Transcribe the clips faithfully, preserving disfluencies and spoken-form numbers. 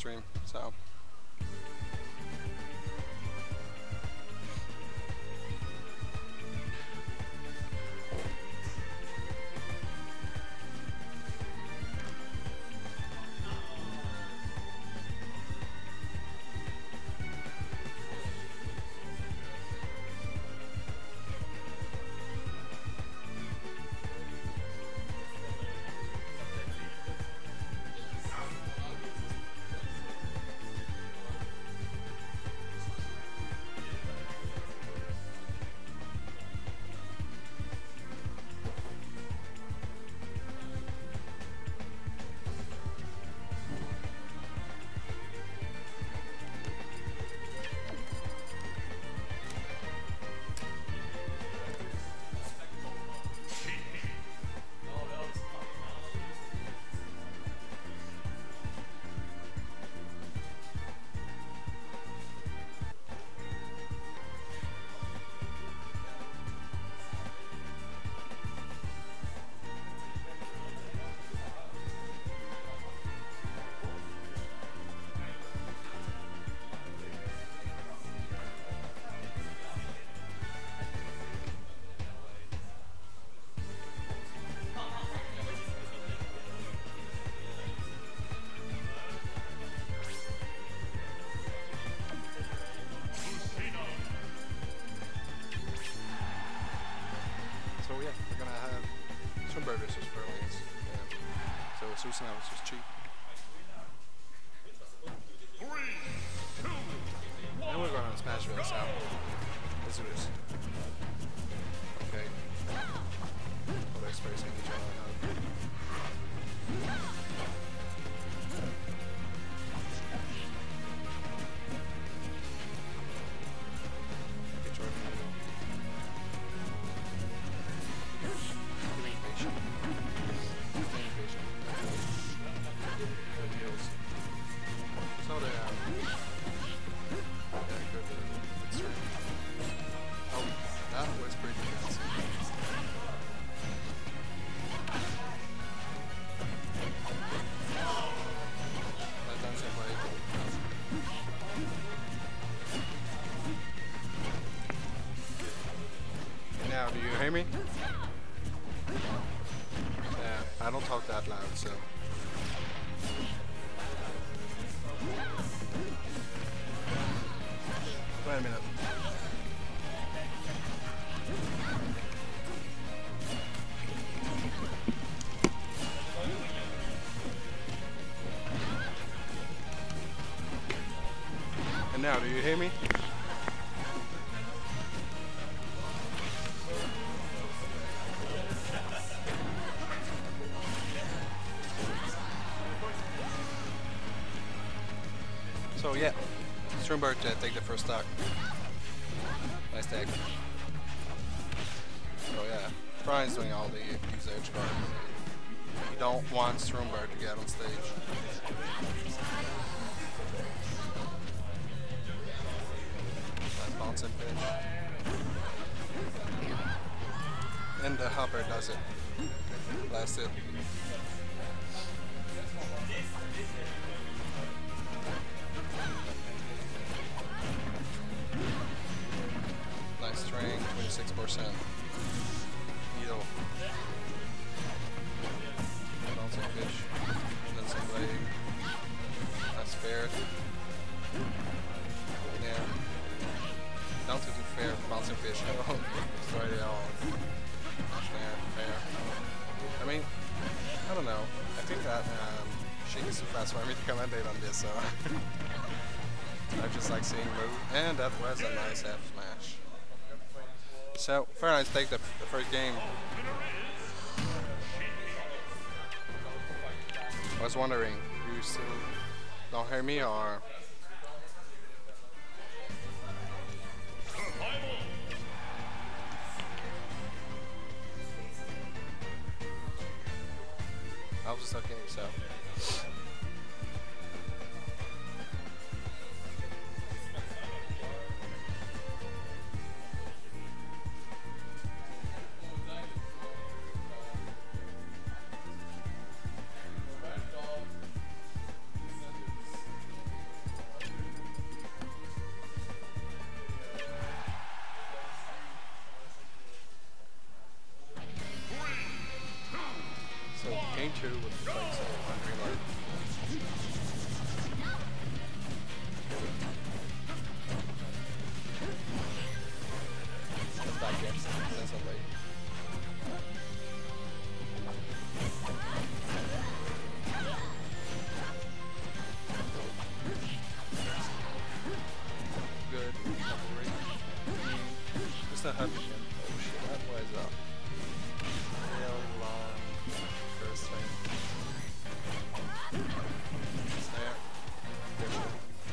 stream. So. So yeah, we're gonna have some burgers with Berlins. Yeah. So Susan was just cheap. And we're gonna smash this out. Let's do this. Okay. Oh, they're spacing each other out. Okay, Jordan. So they um, yeah, good, uh, good stream. Oh, that was pretty fancy. That dancing play. Now, do you hear me? Yeah, I don't talk that loud, so. Wait a minute. And now, do you hear me? So yeah, Stromberg uh, take the first stock. Nice tag. So yeah, Brian's doing all the use edge guard. You don't want Stromberg to get on stage. Nice bouncing pitch. And the hopper does it. Blast it. Nice string, twenty-six percent. Needle. Bouncing fish. Dancing leg. That's fair. Yeah. Down to the fair, bouncing fish. Destroy it all. Fair, fair. I mean, I don't know. I think that um, Sheik is too fast for me to commentate on this, so I just like seeing move. And that was a nice F smash. So, fair nice take the, the first game. I was wondering, you still don't hear me or? I was just okay, so. again. Oh shit, that was a really long first thing. Snare. Good shit.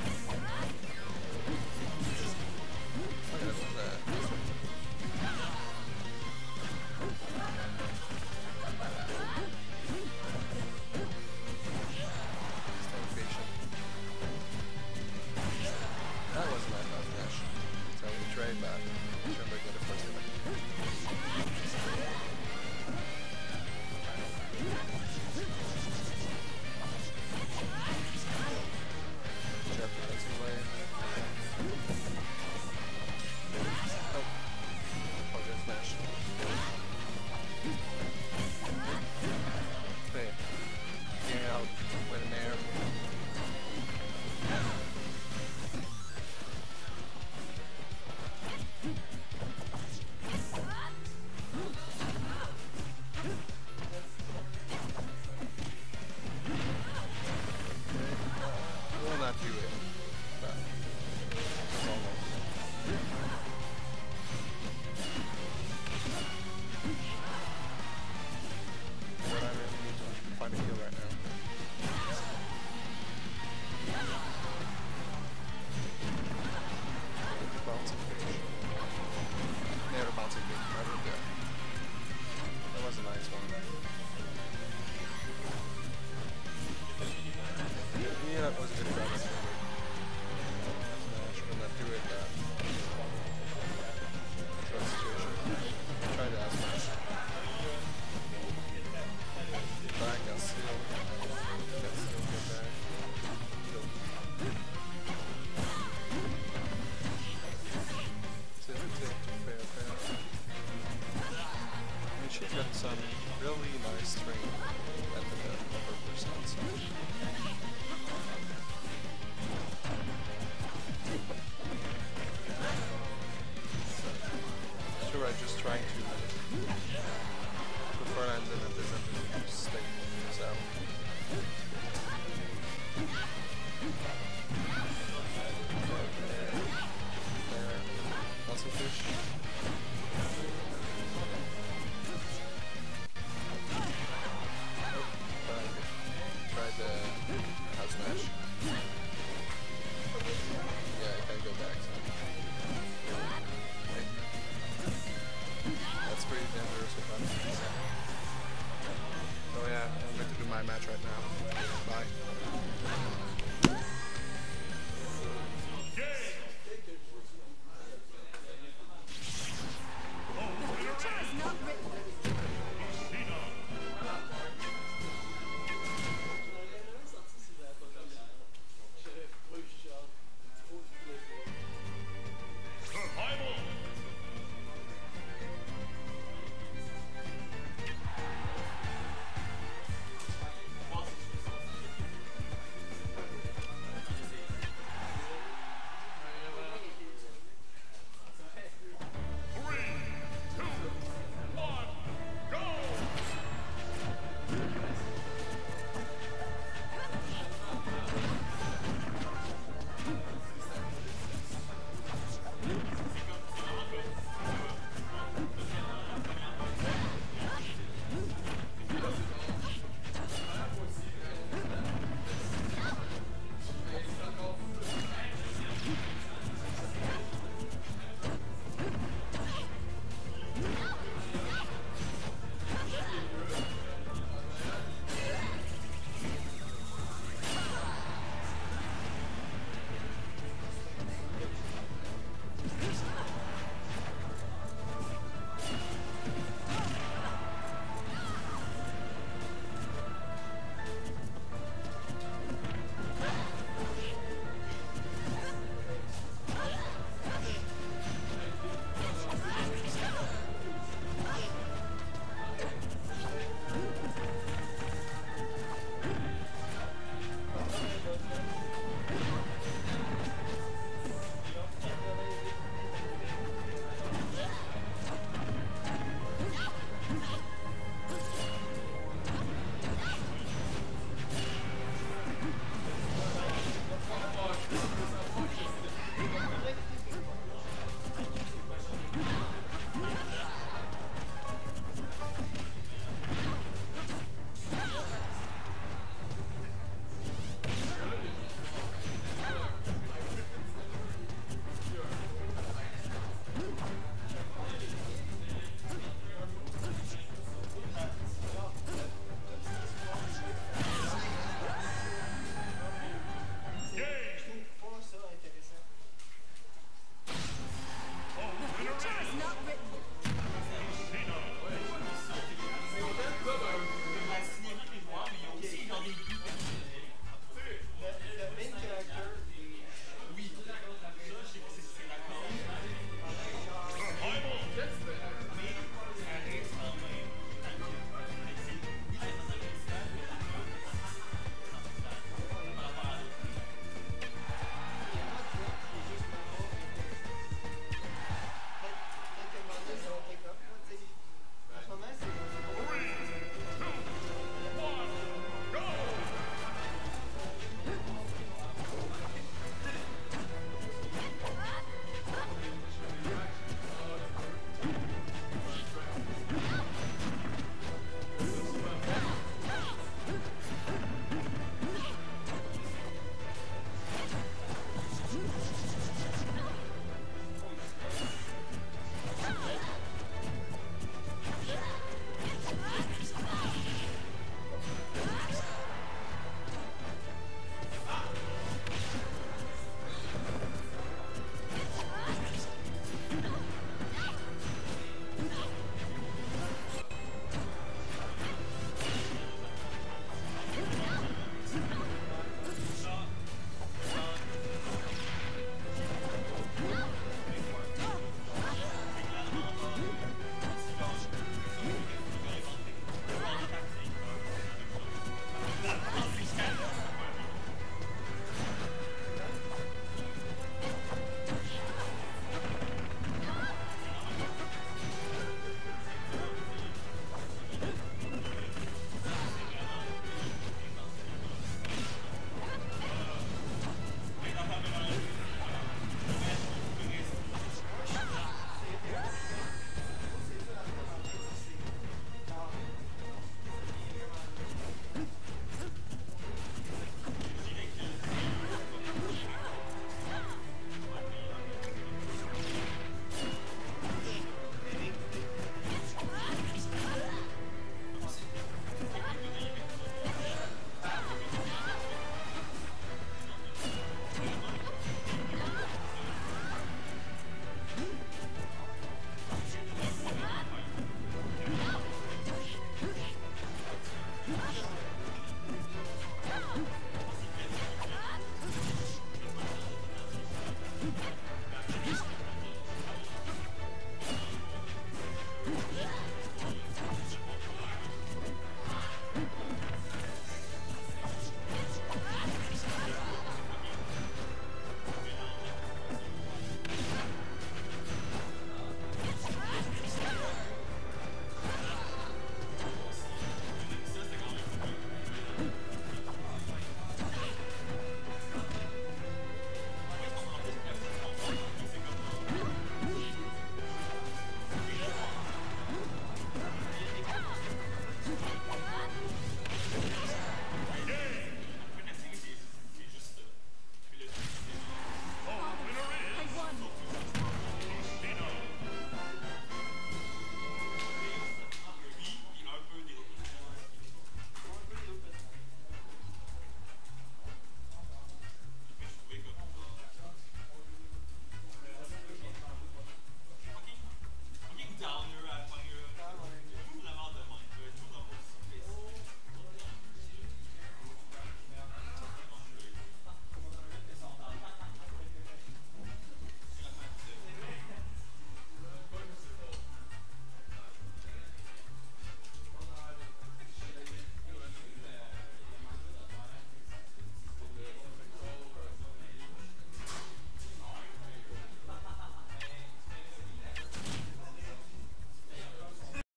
Look at that. Stay patient. That wasn't my best dash. So we tried that. Remember, get a first hit. Jab defensive lane. Oh. Oh, good smash. Hey. Getting out with an air. Will not do it, but it's almost. But I really need to find a heal right now. Bouncing fish. Never bouncing fish, right there. That was a nice one. Yeah, that was a good grab. I should not do it that. Control the situation. Try to ask that. Back, got sealed. Got sealed, get back. Killed. Tilt, tilt, fair, fair. I mean, she's got some really nice string at the upper percent, so. Sure, I'm just trying to prefer and then it doesn't stick, so. There, lots of fish. Oh, tried the house smash. Yeah, I can't go back, so. That's pretty dangerous with that. So yeah, I'm going to do my match right now. Bye.